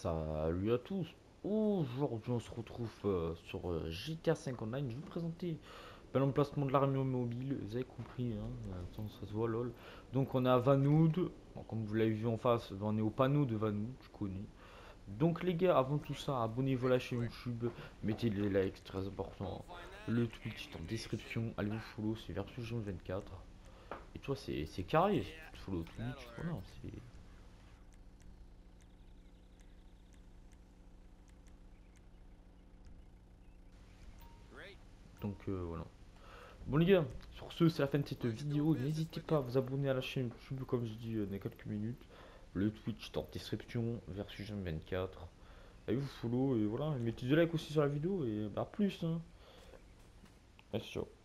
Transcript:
Salut à tous. Aujourd'hui on se retrouve sur GTA 5 Online. Je vais vous présenter l'emplacement de l'armée mobile. Vous avez compris, hein, attends, ça se voit lol. Donc on est à Vanoud. Bon, comme vous l'avez vu en face, on est au panneau de Vanoud, je connais. Donc les gars, avant tout ça, abonnez-vous à la chaîne YouTube, mettez les likes, très important. Le Twitch est en description, allez vous follow, c'est Versujon 24. Et toi c'est carré, follow Twitch, voilà, c'est... Donc voilà. Bon les gars, sur ce c'est la fin de cette vidéo. N'hésitez pas à vous abonner à la chaîne YouTube comme je dis dans quelques minutes. Le Twitch est en description, Versujon 24. Allez vous follow et voilà, mettez des likes aussi sur la vidéo et à plus hein. Merci, ciao.